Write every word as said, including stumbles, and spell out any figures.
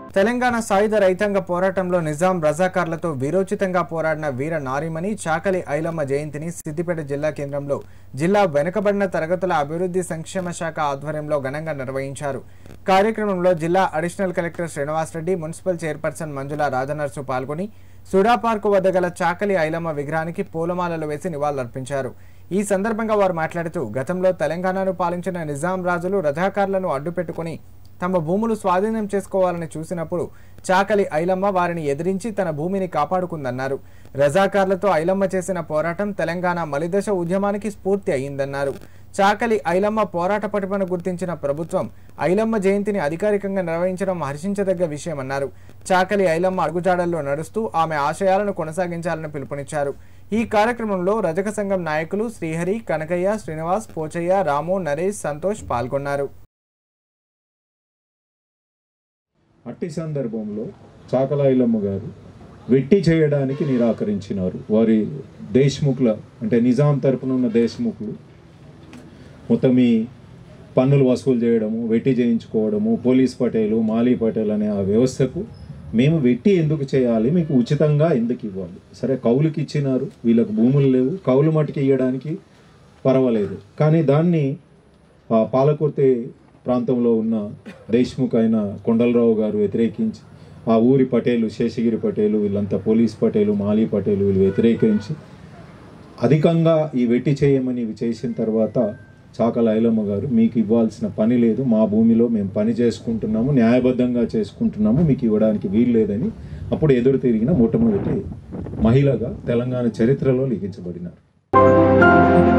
తెలంగాణ సాయుధ రైతాంగ పోరాటంలో నిజాం రజాకార్లతో వీరోచితంగా పోరాడిన వీర నారిమణి చాకలి ఐలమ్మ జయంతిని సిద్దిపేట జిల్లా కేంద్రంలో జిల్లా వెనుకబడిన తరగతుల అభివృద్ధి సంక్షేమ శాఖ ఆధ్వర్యంలో ఘనంగా నిర్వహించారు. కార్యక్రమంలో జిల్లా additional collector Srinivas Reddy, municipal chairperson Manjula Rajanarsu పాల్గొని సుడా పార్కు వద్ద గల చాకలి ఐలమ్మ విగ్రహానికి పూలమాలలు వేసి నివాళులర్పించారు. ఈ సందర్భంగా వారు మాట్లాడుతూ గతంలో తెలంగాణను పాలించిన నిజాం రాజులు రజాకార్లను అడ్డుపెట్టుకుని తమ భూములు స్వాధీనం చేసుకోవాలని చూసినప్పుడు చాకలి ఐలమ్మ వారిని ఎదిరించి తన భూమిని కాపాడుకుందన్నారు. రజాకార్లతో ఐలమ్మ చేసిన పోరాటం తెలంగాణ మలిదశ ఉద్యమానికి స్ఫూర్తి అయిందన్నారు. చాకలి ఐలమ్మ పోరాట పటిమను గుర్తించిన ప్రభుత్వం ఐలమ్మ జయంతిని అధికారికంగా నిర్వహించడం హర్షించదగ్గ విషయమన్నారు. చాకలి ఐలమ్మ అడుగుజాడల్లో నడుస్తూ ఆమె ఆశయాలను కొనసాగించాలని పిలుపునిచ్చారు. ఈ కార్యక్రమంలో రజక సంఘం నాయకులు శ్రీహరి, కనకయ్య, శ్రీనివాస్, పోచయ్య, రాము, నరేష్, సంతోష్ పాల్గొన్నారు. అట్టి సందర్భంలో చాకలి ఐలమ్మ గారు వెట్టి చేయడానికి నిరాకరించినారు. వారి దేశ్ముఖుల అంటే నిజాం తరపున ఉన్న దేశ్ముఖులు మొత్తం ఈ పన్నులు వసూలు చేయడము, వెట్టి చేయించుకోవడము, పోలీస్ పటేలు, మాలీ పటేల్ అనే ఆ వ్యవస్థకు మేము వెట్టి ఎందుకు చేయాలి, మీకు ఉచితంగా ఎందుకు ఇవ్వాలి, సరే కౌలుకి ఇచ్చినారు, వీళ్ళకు భూములు లేవు, కౌలు మట్టుకు ఇవ్వడానికి పర్వాలేదు, కానీ దాన్ని పాలకుర్తి ప్రాంతంలో ఉన్న దేశ్ముఖ్ అయిన కొండలరావు గారు వ్యతిరేకించి ఆ ఊరి పటేలు శేషగిరి పటేలు వీళ్ళంతా పోలీస్ పటేలు, మాలీ పటేలు వీళ్ళు వ్యతిరేకించి అధికంగా ఈ వెట్టి చేయమని ఇవి చేసిన తర్వాత చాకలి ఐలమ్మ గారు మీకు ఇవ్వాల్సిన పని లేదు, మా భూమిలో మేము పని చేసుకుంటున్నాము, న్యాయబద్ధంగా చేసుకుంటున్నాము, మీకు ఇవ్వడానికి వీలు లేదని అప్పుడు ఎదురు తిరిగిన మొట్టమొదటి మహిళగా తెలంగాణ చరిత్రలో లిఖించబడినారు.